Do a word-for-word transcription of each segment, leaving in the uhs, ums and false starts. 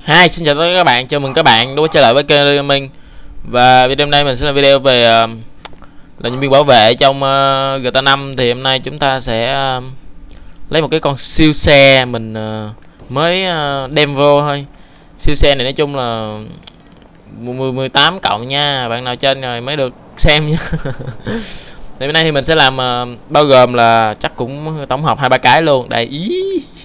Hi, xin chào tất cả các bạn, chào mừng các bạn đã quay trở lại với kênh Gaming. Và video hôm nay mình sẽ làm video về uh, là nhân viên bảo vệ trong uh, giê tê a năm. Thì hôm nay chúng ta sẽ uh, lấy một cái con siêu xe mình uh, mới uh, đem vô thôi. Siêu xe này nói chung là mười tám cộng nha, bạn nào trên rồi mới được xem nha. Thì hôm nay thì mình sẽ làm uh, bao gồm là chắc cũng tổng hợp hai ba cái luôn. Đây ý.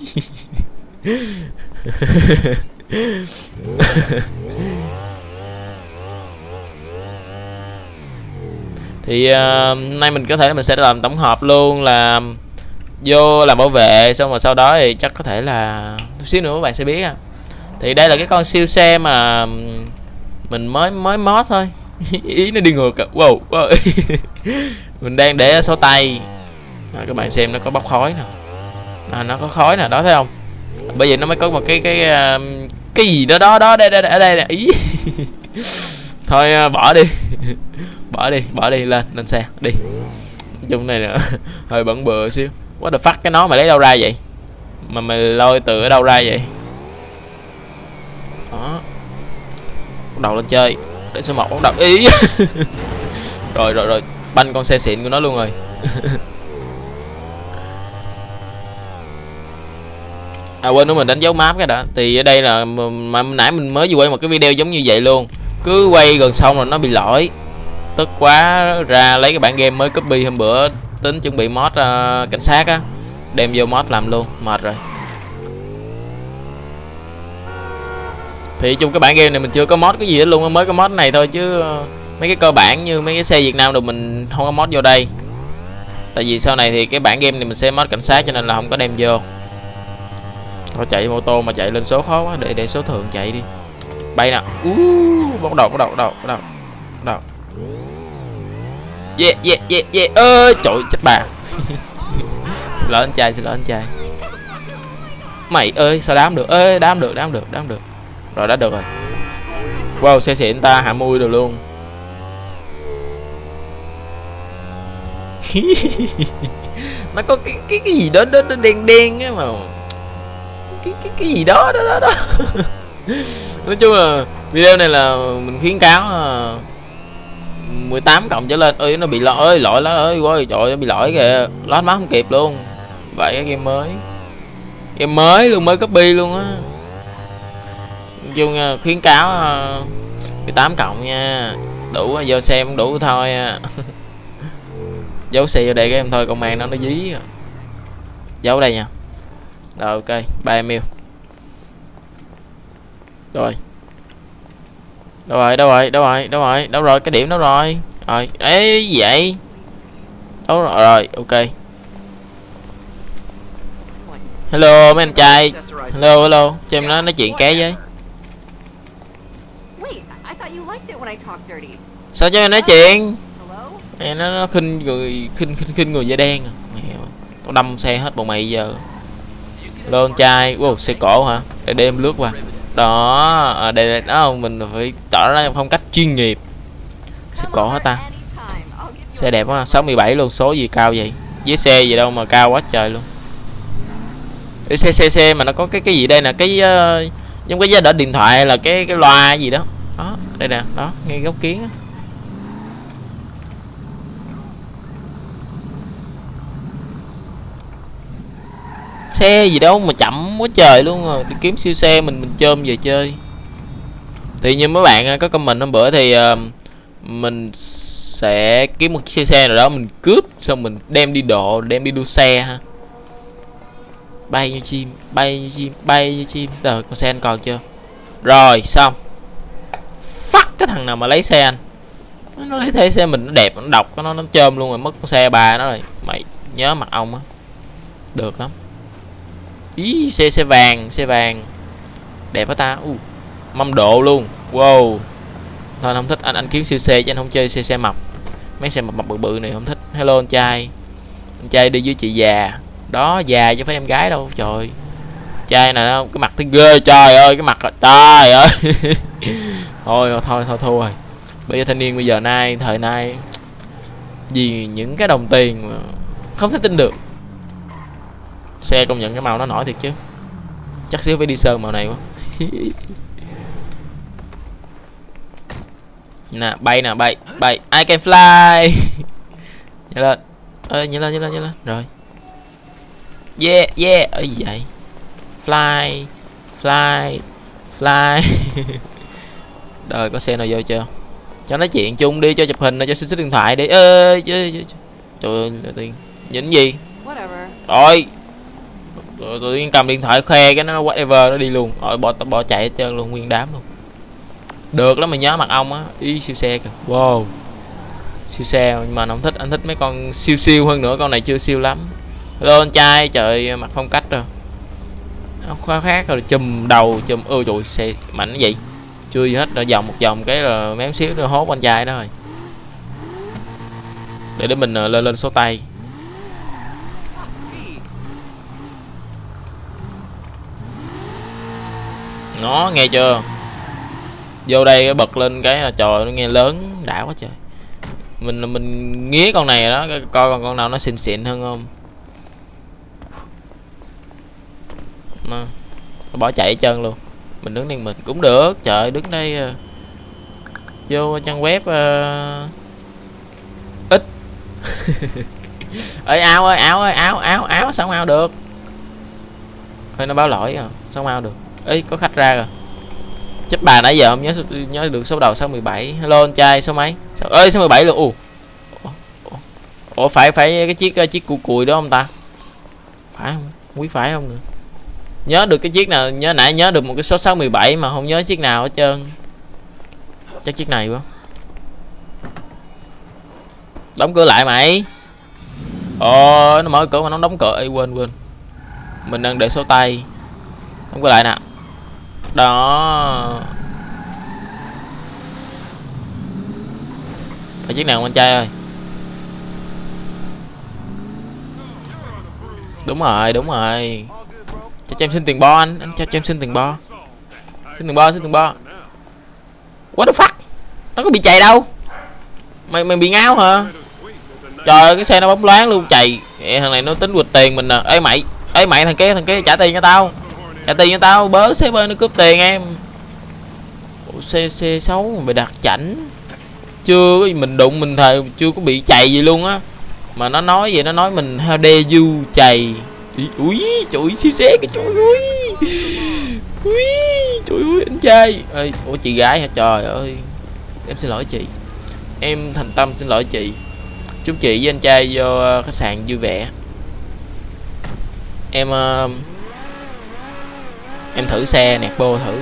Thì uh, nay mình có thể mình sẽ làm tổng hợp luôn, là vô làm bảo vệ xong rồi sau đó thì chắc có thể là chút xíu nữa các bạn sẽ biết à. Thì đây là cái con siêu xe mà mình mới mới mod thôi. Ý nó đi ngược à. Wow, wow. Mình đang để số tay à, các bạn xem nó có bốc khói nè, à, nó có khói nè, đó thấy không? Bởi vì nó mới có một cái cái uh, cái gì đó đó đó đây đây ở đây nè ý. Thôi uh, bỏ đi. Bỏ đi, bỏ đi, lên lên xe đi. Nói chung này là hơi bẩn bựa xíu. What the fuck, cái nó mày lấy đâu ra vậy? Mà mày lôi từ ở đâu ra vậy? Đó. Bắt đầu lên chơi. Để số một bắt đầu ý. Rồi rồi rồi, banh con xe xịn của nó luôn rồi. À quên nữa, mình đánh dấu map cái đã. Thì ở đây là mà nãy mình mới vừa quay một cái video giống như vậy luôn. Cứ quay gần xong rồi nó bị lỗi. Tức quá ra lấy cái bản game mới copy hôm bữa, tính chuẩn bị mod uh, cảnh sát á, đem vô mod làm luôn, mệt rồi. Thì chung cái bản game này mình chưa có mod cái gì hết luôn, mới có mod này thôi chứ uh, mấy cái cơ bản như mấy cái xe Việt Nam rồi mình không có mod vô đây. Tại vì sau này thì cái bản game này mình sẽ mod cảnh sát cho nên là không có đem vô. Thôi chạy mô tô mà chạy lên số khó quá, để để số thường chạy đi. Bay nè. Uh, bắt đầu bắt đầu bắt đầu bắt đầu. Bắt đầu. Yeah yeah yeah yeah. Ơi trời chết bà. Xin lỗi anh trai, xin lỗi anh trai. Mày ơi sao đám được? Ơi đám được, đám được, đám được. Rồi đã được rồi. Wow, xe xịn ta, hạ mui rồi luôn. Nó có cái cái cái gì đó đó, đó đen đen á mà. Cái cái cái gì đó đó đó đó. Nói chung là video này là mình khuyến cáo là mười tám cộng trở lên. Ơi nó bị lỗi ơi, lỗi lắm ơi, ôi trời ơi bị lỗi kìa, lót mắt không kịp luôn. Vậy cái game mới, game mới luôn, mới copy luôn á. Nói chung khuyến cáo mười tám cộng nha, đủ vô xem đủ thôi. Giấu xe vô đây cái em thôi, công an nó nó dí. Giấu đây nha. Rồi ok, ba mil. Rồi. Đâu rồi, đâu rồi, đâu rồi, đâu rồi, đâu rồi, cái điểm đâu rồi. Rồi, ấy vậy. Đâu rồi, rồi, ok. Hello mấy anh trai. Hello, hello, cho em nó nói chuyện ké với. Sao cho em nói chuyện? Nó nó khinh người, khinh khinh khinh người da đen. Tao đâm xe hết bọn mày giờ. Hello anh trai. Wow, xe cổ hả? Để để em lướt qua. Đó, ở đây đó mình phải tỏ ra phong cách chuyên nghiệp. Xe cổ hả ta? Xe đẹp quá, sáu mươi bảy luôn, số gì cao vậy? Với xe gì đâu mà cao quá trời luôn. Cái xe xe xe mà nó có cái cái gì đây nè, cái uh, giống cái giá đỡ điện thoại hay là cái cái loa gì đó. Đó, đây nè, đó, ngay góc kiến đó. Xe gì đâu mà chậm quá trời luôn rồi, đi kiếm siêu xe mình mình chôm về chơi. Thì như mấy bạn có comment hôm bữa thì uh, mình sẽ kiếm một chiếc siêu xe nào đó mình cướp xong mình đem đi độ, đem đi đua xe ha. Bay như chim, bay như chim, bay như chim. Rồi con xe anh còn chưa? Rồi xong. Fuck cái thằng nào mà lấy xe anh. Nó lấy thế xe mình nó đẹp, nó độc, nó nó chôm luôn rồi, mất con xe bà nó rồi. Mày nhớ mặt ông á. Được lắm. Ý xe xe vàng, xe vàng đẹp quá ta. uh, Mâm độ luôn. Wow. Thôi anh không thích, anh anh kiếm siêu xe chứ anh không chơi xe xe mập. Mấy xe mập mập bự bự này không thích. Hello anh trai. Anh trai đi với chị già. Đó, già chứ phải em gái đâu. Trời. Trai này đâu, cái mặt thấy ghê. Trời ơi cái mặt. Trời ơi. Thôi thôi thôi thua rồi. Bây giờ thanh niên bây giờ nay, thời nay, vì những cái đồng tiền mà không thể tin được. Xe công nhận cái màu nó nổi thiệt chứ. Chắc xíu phải đi sơn màu này quá. Nè bay nè, bay bay, I can fly. Nhảy lên, ơi nhảy lên nhảy lên nhảy lên rồi. Yeah yeah, ở gì vậy? Fly fly fly. Rồi có xe nào vô chưa? Cho nói chuyện chung đi, cho chụp hình, cho xin số điện thoại đi. Ê trời ơi, trời ơi tiên nhìn gì rồi. Rồi tự nhiên cầm điện thoại khoe cái nó whatever nó đi luôn. Rồi bỏ bỏ chạy hết trơn luôn, nguyên đám luôn. Được lắm, mà nhớ mặt ông á. Ý siêu xe kìa. Wow, siêu xe nhưng mà anh không thích, anh thích mấy con siêu siêu hơn nữa, con này chưa siêu lắm. Hello anh trai, trời mặt phong cách rồi. Nó khá khác rồi, chùm đầu chùm. Ôi trời, xe mạnh cái gì chưa gì hết, rồi vòng một vòng cái là mém xíu nữa hốt anh trai đó rồi. Để để mình uh, lên lên số tay. Nó nghe chưa, vô đây bật lên cái là trời nó nghe lớn đã quá trời. Mình mình nghía con này đó, coi còn con nào nó xịn xịn hơn không. Nó, nó bỏ chạy hết trơn luôn. Mình đứng đây mình cũng được, trời đứng đây uh, vô trang web uh, ít. Ơi áo ơi, áo ơi, áo áo áo sao ao được. Thôi nó báo lỗi à, sao ao được. Ấy có khách ra rồi. Chết bà nãy giờ không nhớ nhớ được số đầu số mười bảy. Hello anh trai, số mấy? Sao ơi số mười bảy luôn. Ủa, ủa, ủa phải phải cái chiếc chiếc cùi cùi đó không ta? Phải không? Không biết phải không nữa. Nhớ được cái chiếc nào, nhớ nãy nhớ được một cái số sáu mười bảy mà không nhớ chiếc nào hết trơn. Chắc chiếc này quá. Đóng cửa lại mày. Ồ, nó mở cửa mà nó đóng cửa. Ê, quên quên. Mình đang để số tay. Đóng cửa lại nè. Đó. Phải chiếc nào không anh trai ơi? Đúng rồi, đúng rồi. Cho em xin tiền bo anh, anh cho em xin tiền bo. Xin tiền bo, xin tiền bo. What the fuck? Nó có bị chạy đâu? Mày mày bị ngáo hả? Trời ơi, cái xe nó bóng loáng luôn chạy. Ê, thằng này nó tính quỵt tiền mình nè. Ê mày, ê mày thằng kia, thằng kia trả tiền cho tao. Trả tiền cho tao, bớ xe bên nó cướp tiền em. Ủa, xe xe xấu mà bị đặt chảnh. Chưa có gì mình đụng mình thề chưa có bị chạy gì luôn á. Mà nó nói vậy, nó nói mình how dare you chạy. Ui trời ơi, siêu xe cái trời ơi. Ui trời ơi anh trai. Ê, ủa chị gái hả? Trời ơi, em xin lỗi chị, em thành tâm xin lỗi chị. Chúc chị với anh trai vô khách sạn vui vẻ. Em uh, em thử xe nẹt bô thử.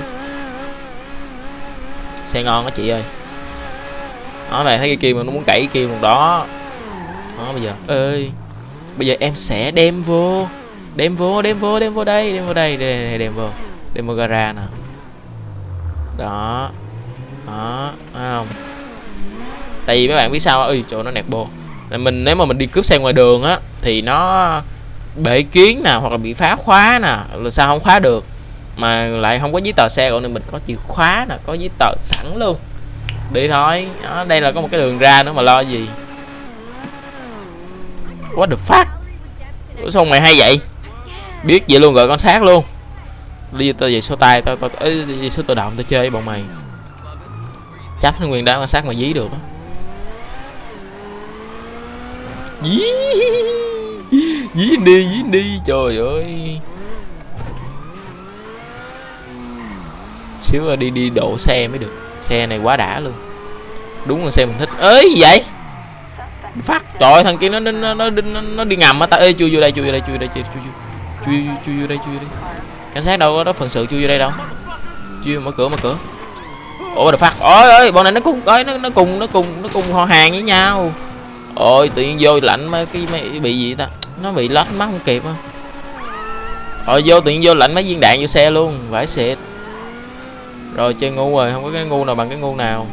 Xe ngon á chị ơi. Nó này thấy cái kia mà nó muốn cậy cái kia một đó. Đó bây giờ ơi, bây giờ em sẽ đem vô, đem vô, đem vô, đem vô đây, đem vô đây, đây, đây, đem vô, đem vô gara nè. Đó, đó, thấy không? Tại vì mấy bạn biết sao, ơi trời nó nẹt bô. Mình nếu mà mình đi cướp xe ngoài đường á thì nó bể kiến nè, hoặc là bị phá khóa nè, là sao không khóa được, mà lại không có giấy tờ xe, còn nên mình có chìa khóa nè, có giấy tờ sẵn luôn. Đi thôi. Đó, đây là có một cái đường ra nữa mà lo gì. What the fuck? Ủa sao mày hay vậy? Biết vậy luôn, gọi con sát luôn. Đi tao về số tay, tao tao ấy đi số tự động tao chơi với bọn mày. Chắc nó nguyên đám con sát mà dí được á. Dí. Dí đi, dí đi, trời ơi. Xíu đi đi độ xe mới được. Xe này quá đã luôn. Đúng là xe mình thích. Ê gì vậy? Phát trời, thằng kia nó nó nó nó, nó, nó đi ngầm á ta. Ê chui vô đây, chui vô đây, chui vô đây, chui chui chui chui vô đây, chui vô đây. Cảnh sát đâu có phần sự chui vô đây đâu. Chui mở cửa, mở cửa. Ủa được phát. Ôi ơi, bọn này nó cùng ơi nó nó cùng nó cùng nó cùng họ hàng với nhau. Ôi tự nhiên vô lạnh mấy cái mấy bị gì ta? Nó bị lót mắt không kịp á. Rồi vô tự nhiên vô lạnh mấy viên đạn vô xe luôn, vãi xịt. Rồi chơi ngu rồi, không có cái ngu nào bằng cái ngu nào.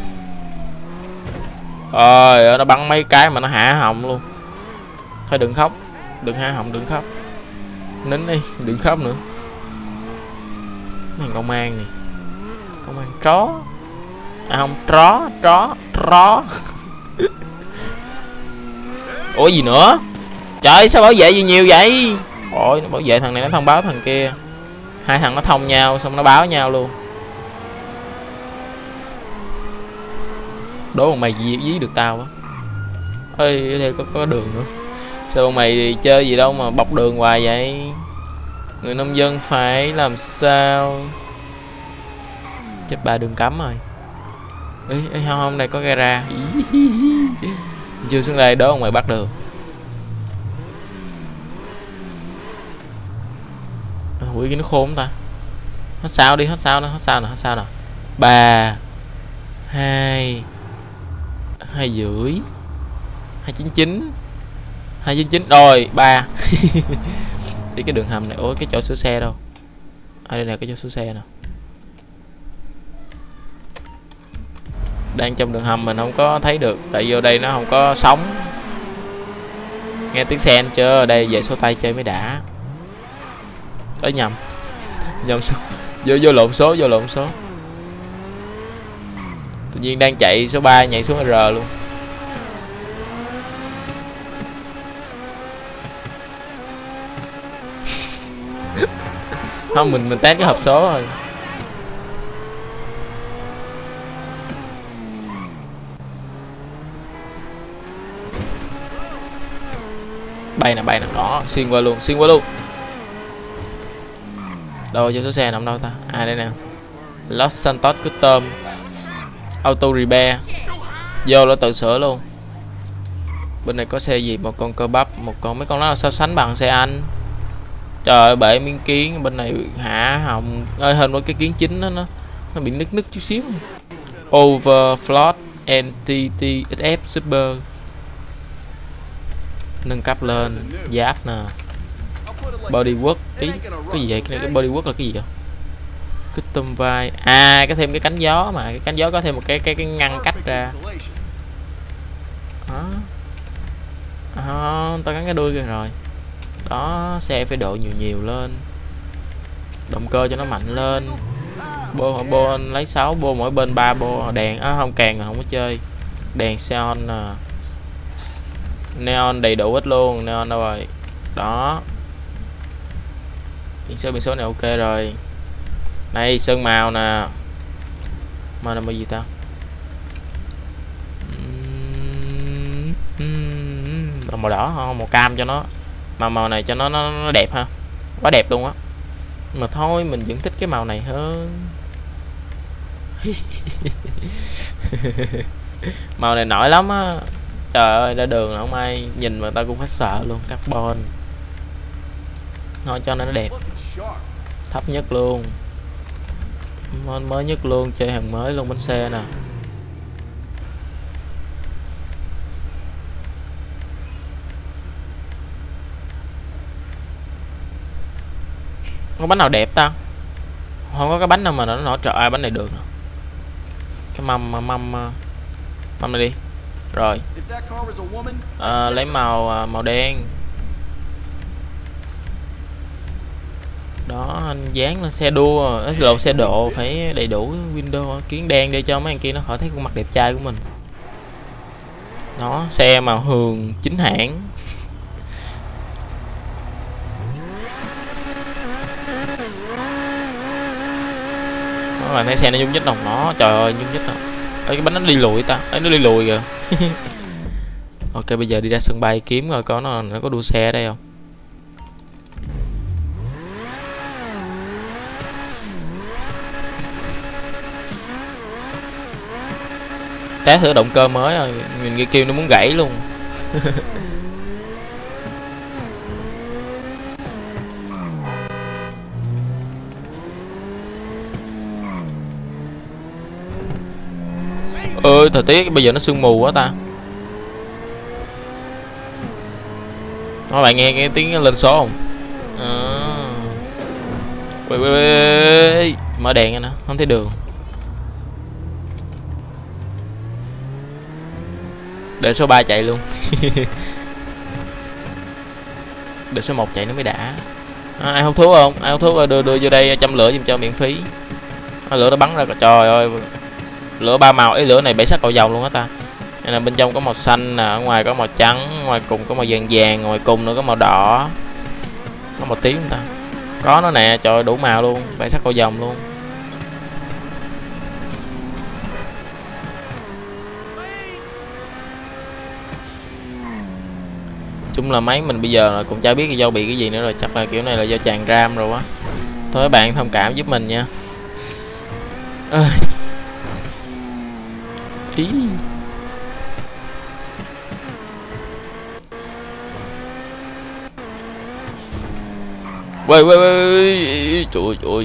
Ơi nó bắn mấy cái mà nó hạ họng luôn. Thôi đừng khóc, đừng hạ họng, đừng khóc. Nín đi, đừng khóc nữa. Thằng công an này, công an chó. À không, chó, chó, chó. Ủa gì nữa? Trời sao bảo vệ gì nhiều vậy? Ôi nó bảo vệ thằng này nó thông báo thằng kia. Hai thằng nó thông nhau xong nó báo nhau luôn. Đố bọn mày dí, dí được tao á. Ê, ở đây có, có đường nữa. Sao bọn mày chơi gì đâu mà bọc đường hoài vậy? Người nông dân phải làm sao? Chết ba đường cấm rồi. Ê, ê không, không, đây có gara. Chưa xuống đây đố bọn mày bắt được. À, quỷ cái nó khôn không ta? Hết sao đi, hết sao nữa, hết sao nè, hết sao nè. Ba hai hai rưỡi hai chín chín hai chín chín rồi ba. Đi cái đường hầm này. Ủa cái chỗ sửa xe đâu? À đây nè, cái chỗ sửa xe nè. Đang trong đường hầm mình không có thấy được, tại vô đây nó không có sóng. Nghe tiếng xe chưa? Ở đây về số tay chơi mới đã. Tới nhầm nhầm số, vô vô lộn số, vô lộn số. Tự nhiên đang chạy số ba nhảy xuống R luôn. Không, mình mình test cái hộp số rồi. Bay nè, bay nè, đó, xuyên qua luôn, xuyên qua luôn. Đâu cho số xe nằm đâu ta? À đây nè. Los Santos Custom Auto Repair. Vô nó tự sửa luôn. Bên này có xe gì? Một con cơ bắp, một con mấy con đó là so sánh bằng xe anh. Trời ơi, bể miếng kiến bên này hả hồng ơi, hơn với cái kiến chính đó, nó nó bị nứt nứt chút xíu. Overflow en tê tê ét ép Super. Nâng cấp lên, giáp nè. Bodywork, ý cái gì vậy? Cái, cái bodywork là cái gì vậy? Custom vai. À, cái thêm cái cánh gió mà, cái cánh gió có thêm một cái cái cái ngăn cách ra. Đó. À, tao gắn cái đuôi kìa rồi. Đó, xe phải độ nhiều nhiều lên. Động cơ cho nó mạnh lên. Bô bô lấy sáu bô mỗi bên ba bô, đèn á à, không càng là không có chơi. Đèn xeon nè. Neon đầy đủ hết luôn, neon đâu rồi. Đó. Biển số biển số này ok rồi. Đây sơn màu nè. Màu là màu gì ta? Màu đỏ không, màu cam cho nó. Mà màu này cho nó nó, nó đẹp ha. Quá đẹp luôn á. Mà thôi mình vẫn thích cái màu này hơn. Màu này nổi lắm á. Trời ơi, ra đường không ai nhìn mà tao cũng phải sợ luôn. Carbon thôi cho nên nó đẹp. Thấp nhất luôn, mới nhất luôn, chơi hàng mới luôn, bánh xe nè. Có bánh nào đẹp ta? Không có cái bánh nào mà nó nổi trội. À, bánh này được. Cái mâm mâm mâm này đi. Rồi. À, lấy màu màu đen. Đó, anh dán lên xe đua, nó lộn xe độ phải đầy đủ window kiến đen để cho mấy anh kia nó khỏi thấy khuôn mặt đẹp trai của mình. Đó, xe màu hường chính hãng. Các bạn thấy xe nó nhung nhích đồng nó, trời ơi nhung nhích đâu. Ê, cái bánh nó đi lùi ta, ấy nó đi lùi kìa. Ok, bây giờ đi ra sân bay kiếm rồi có nó nó có đua xe ở đây không? Test thử động cơ mới rồi, nhìn cái kêu nó muốn gãy luôn. Ơi thời tiết bây giờ nó sương mù quá ta. Các bạn nghe cái tiếng lên số không? À. Ui, ui, ui. Mở đèn ra nè, không thấy đường. Để số ba chạy luôn. Để số một chạy nó mới đã. À, ai hút thuốc không? Ai hút thuốc rồi đưa đưa vô đây châm lửa giùm cho miễn phí. À, lửa nó bắn ra, trời ơi. Lửa ba màu, ấy lửa này bảy sắc cầu vồng luôn á ta. Đây là bên trong có màu xanh nè, ở ngoài có màu trắng, ngoài cùng có màu vàng vàng, ngoài cùng nữa có màu đỏ. Có màu tím ta. Có nó nè, trời ơi, đủ màu luôn, bảy sắc cầu vồng luôn. Chung là máy mình bây giờ là cũng chả biết do bị cái gì nữa rồi, chắc là kiểu này là do tràn ram rồi quá. Thôi các bạn thông cảm giúp mình nha. À. Ý. Quay quay quay, trời ơi.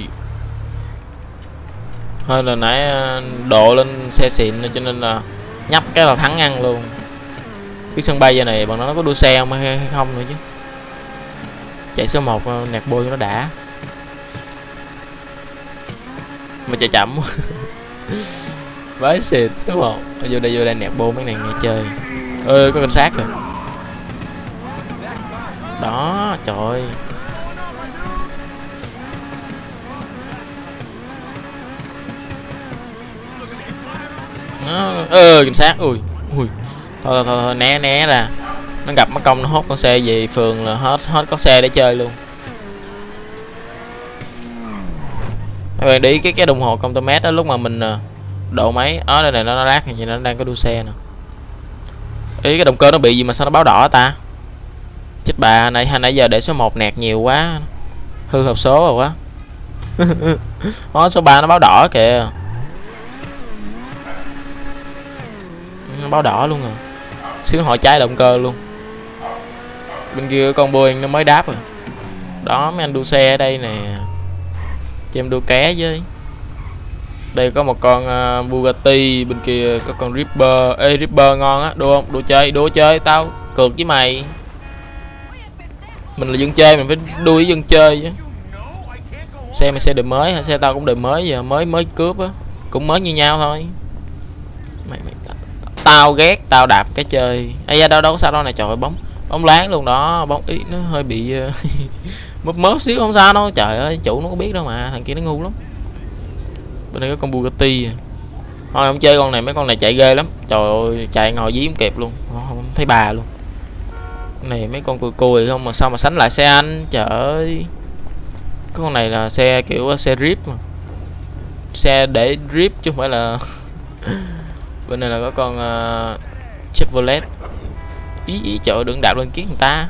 Hơi là nãy độ lên xe xịn cho nên là nhấp cái là thắng ăn luôn. Cái sân bay giờ này bọn nó có đua xe không hay không nữa chứ. Chạy số một nẹt bôi nó đã. Mà chạy chậm. Vãi xịt số một. Vô đây vô đây nẹt bô mấy này nghe chơi. Ơi có cảnh sát rồi. Đó trời ơi. Ơ cảnh sát. Ui ui thôi, thôi thôi thôi né né ra. Nó gặp mất công nó hốt con xe về phường là hết hết có xe để chơi luôn. Các bạn để ý cái cái đồng hồ Comtomet đó, lúc mà mình độ máy ở đây này nó nó lát thì nó đang có đua xe nè. Ý cái động cơ nó bị gì mà sao nó báo đỏ ta? Chết bà này, hồi nãy giờ để số một nẹt nhiều quá, hư hộp số rồi quá. Đó, số ba nó báo đỏ kìa. Nó báo đỏ luôn rồi. Xíu hỏi trái động cơ luôn. Bên kia con Boeing nó mới đáp rồi. Đó mấy anh đua xe ở đây nè. Cho em đua ké với. Đây có một con uh, Bugatti, bên kia có con Ripper. Ê Ripper ngon á, đua không? Đua chơi, đua chơi, tao cược với mày. Mình là dân chơi, mình phải đua với dân chơi chứ. Xe mày xe đời mới hả? Xe tao cũng đời mới giờ, mới mới cướp á. Cũng mới như nhau thôi. Mày, mày tao ghét, tao đạp cái chơi. Ây da đâu đâu có sao đâu này, trời ơi bóng. Bóng láng luôn đó, bóng ý nó hơi bị mớp mớp xíu không sao đâu. Trời ơi, chủ nó có biết đâu mà, thằng kia nó ngu lắm. Bên đây có con Bugatti. Thôi không chơi con này, mấy con này chạy ghê lắm. Trời ơi, chạy ngồi dí không kịp luôn, không thấy bà luôn. Cái này mấy con cùi cùi không mà sao mà sánh lại xe anh. Trời ơi. Cái con này là xe kiểu xe drip mà. Xe để drip chứ không phải là bên này là có con uh, Chevrolet. Ý ý trời ơi, đừng đạp lên kiến người ta.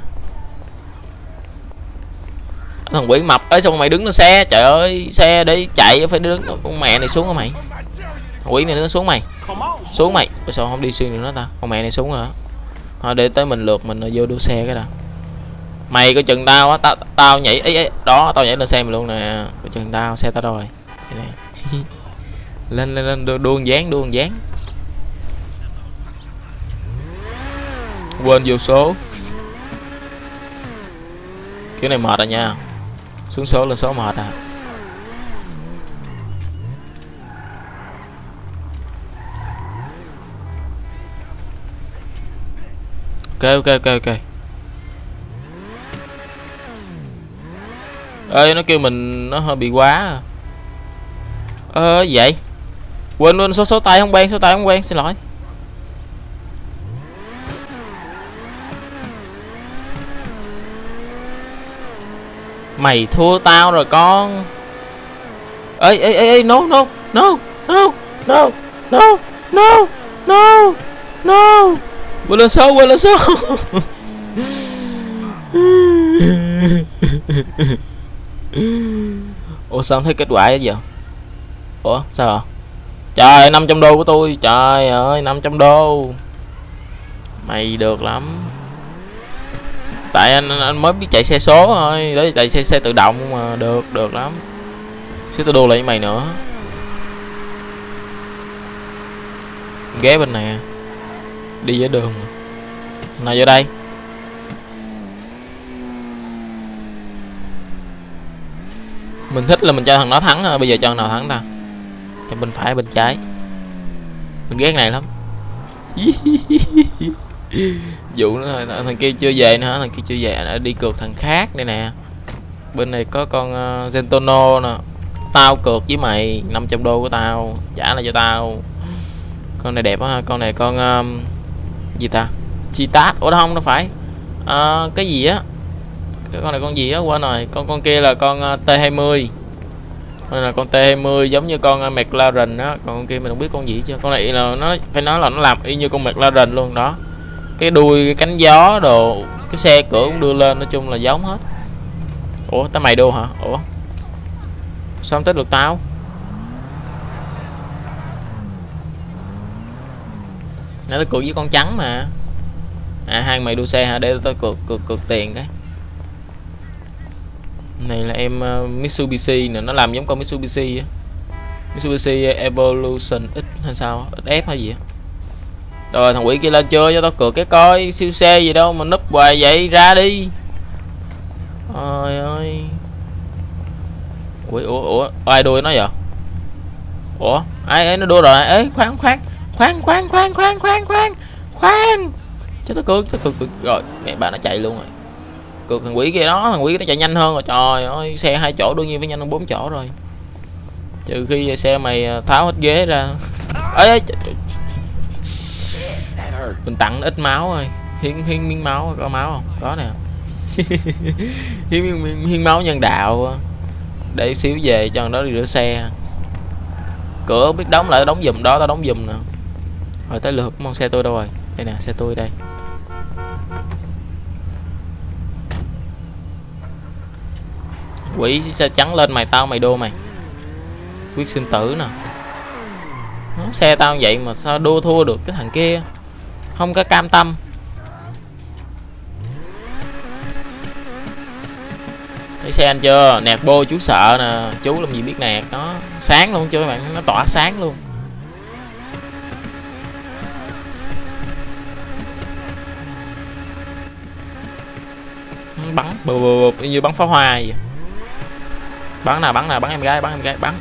Thằng quỷ mập ấy, xong mày đứng lên xe. Trời ơi, xe để chạy phải đứng. Con mẹ này xuống hả mày? Thằng quỷ này nó xuống mày. Xuống mày. Sao không đi xuyên được nó ta? Con mẹ này xuống rồi đó. Thôi để tới mình lượt mình vô đua xe cái đã. Mày coi chừng tao á, tao tao nhảy ấy, ấy đó, tao nhảy lên xe mày luôn nè. Coi chừng tao, xe tao rồi. lên lên lên đua, đua dáng, đua dáng. Quên vô số. Kiểu này mệt rồi nha. Xuống số lên số mệt à. Ok ok ok ok. Ê nó kêu mình nó hơi bị quá. Ơ ờ, vậy. Quên quên số số tay không quen, số tay không quen, xin lỗi. Mày thua tao rồi con. Ê ê ê no no no no no no no no no. Quên lên số, quên lên số. Ủa sao không thấy kết quả vậy giờ? Ủa sao hả? Trời ơi, năm trăm đô của tôi. Trời ơi năm trăm đô. Mày được lắm. Tại anh, anh mới biết chạy xe số thôi. Đấy chạy xe xe tự động mà được được lắm. Sẽ tôi đua lại với mày nữa. Ghé bên này. Đi giữa đường. Nào vô đây. Mình thích là mình cho thằng nó thắng. Bây giờ cho thằng nào thắng ta? Cho bên phải bên trái. Mình ghét này lắm. Vụ nữa thôi. Thằng kia chưa về nữa hả? Thằng kia chưa về, đã đi cược thằng khác đây nè. Bên này có con uh, Zentono nè. Tao cược với mày năm trăm đô của tao, trả lại cho tao. Con này đẹp quá ha. Con này con um, gì ta? Cheetah. Ủa không, nó phải uh, cái gì á. Cái con này con gì á quên rồi. Con con kia là con uh, T hai mươi. Con này là con T hai mươi giống như con uh, McLaren á. Còn con kia mình không biết con gì chứ. Con này là nó phải nói là nó làm y như con McLaren luôn đó. cái đuôi, cái cánh gió đồ, cái xe cửa cũng đưa lên, nói chung là giống hết. Ủa tao mày đua hả? Ủa sao không tới được tao? Nãy tao cược với con trắng mà. À hai mày đua xe hả? Để tao cược cược cược tiền cái. Này là em uh, Mitsubishi nè, nó làm giống con Mitsubishi á. Mitsubishi Evolution X hay sao? ích ép hay gì á. Rồi thằng quỷ kia lên chưa cho tao cược cái coi, siêu xe gì đâu mà núp hoài vậy, ra đi. Ôi ơi. Ủa ủa ủa ai đuôi nó vậy? Ủa ai ấy nó đua rồi. Ê khoan khoan khoan khoan khoan khoan khoan khoan khoan cho tao cược, tao cược, cược rồi mẹ bà nó chạy luôn rồi. Cược thằng quỷ kia đó, thằng quỷ nó chạy nhanh hơn rồi. Trời ơi xe hai chỗ đương nhiên phải nhanh hơn bốn chỗ rồi, trừ khi xe mày tháo hết ghế ra. Ê mình tặng ít máu rồi, hiến hiến miếng máu, có máu không? Có nè. hiến, hiến hiến máu nhân đạo để xíu về cho thằng đó đi rửa xe. Cửa biết đóng lại, đóng giùm đó, tao đóng giùm nè. Rồi tới lượt mong xe tôi đâu rồi? Đây nè, xe tôi đây. Quỷ xe trắng lên mày, tao mày đô mày. Quyết sinh tử nè. Xe tao vậy mà sao đua thua được cái thằng kia, không có cam tâm. Thấy xe anh chưa? Nẹt bô chú sợ nè, chú làm gì biết nẹt nó sáng luôn chưa các bạn, nó tỏa sáng luôn. Bắn bù bù bù như bắn pháo hoa vậy. Bắn nào bắn nào bắn em gái, bắn em gái bắn.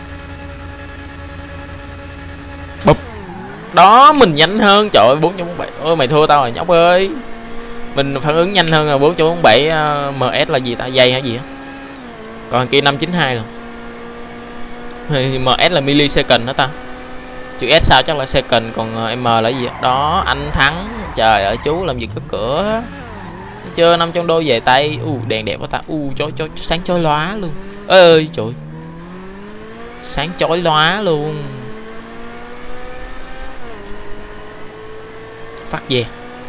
Bụp. Đó mình nhanh hơn, trời ơi bốn trăm bốn mươi bảy. Ôi mày thua tao rồi nhóc ơi. Mình phản ứng nhanh hơn là bốn trăm bốn mươi bảy. uh, em ét là gì ta, dây hay gì á? Còn kia năm chín hai luôn. em ét là millisecond đó ta. Chữ S sao chắc là second, còn M là gì đó. Anh thắng. Trời ơi chú làm gì có cửa. Chưa năm trăm đô về tay. U uh, đèn đẹp quá ta. U uh, chói chói sáng chói lóa luôn. Ơi trời, sáng chói lóa luôn. Phát về.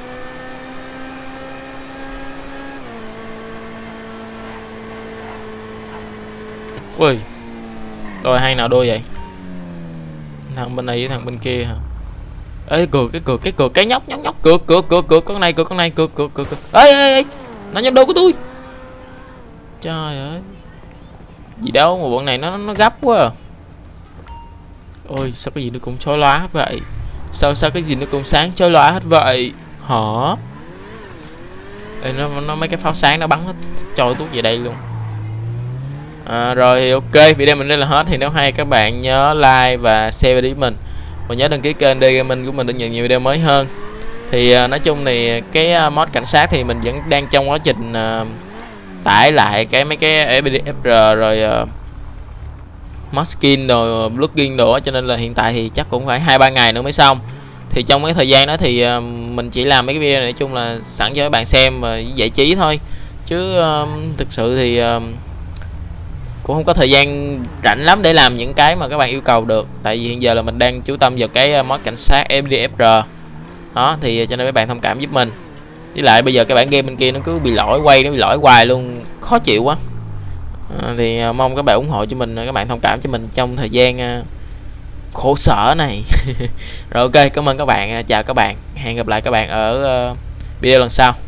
Ui rồi hai nào đôi vậy? Thằng bên này với thằng bên kia hả? Ê cược cái cược cái cược cái nhóc nhóc nhóc cược cược cược cược con này cược con này cược cược cược. Ê ê ê nó nhắm đôi của tôi. Trời ơi gì đâu mà bọn này nó nó gấp quá à. Ôi sao cái gì nó cũng chói lóa hết vậy? Sao sao cái gì nó cũng sáng chói lóa hết vậy hả? Ê, nó nó mấy cái pháo sáng nó bắn hết trôi tuốt về đây luôn. À, rồi thì ok, video mình đây là hết. Thì nếu hay các bạn nhớ like và share video với mình, và nhớ đăng ký kênh đê Gaming của mình để nhận nhiều video mới hơn. Thì uh, nói chung thì cái uh, mod cảnh sát thì mình vẫn đang trong quá trình uh, tải lại cái mấy cái ép đê ép rờ rồi uh, mod skin rồi plugin đồ, cho nên là hiện tại thì chắc cũng phải hai ba ngày nữa mới xong. Thì trong cái thời gian đó thì uh, mình chỉ làm mấy cái video này nói chung là sẵn cho các bạn xem và giải trí thôi, chứ uh, thực sự thì uh, cũng không có thời gian rảnh lắm để làm những cái mà các bạn yêu cầu được. Tại vì hiện giờ là mình đang chú tâm vào cái mod cảnh sát ép đê ép rờ đó, thì cho nên các bạn thông cảm giúp mình. Với lại bây giờ cái bản game bên kia nó cứ bị lỗi quay, nó bị lỗi hoài luôn, khó chịu quá. à, Thì mong các bạn ủng hộ cho mình, các bạn thông cảm cho mình trong thời gian uh, khổ sở này. Rồi ok, cảm ơn các bạn, chào các bạn, hẹn gặp lại các bạn ở uh, video lần sau.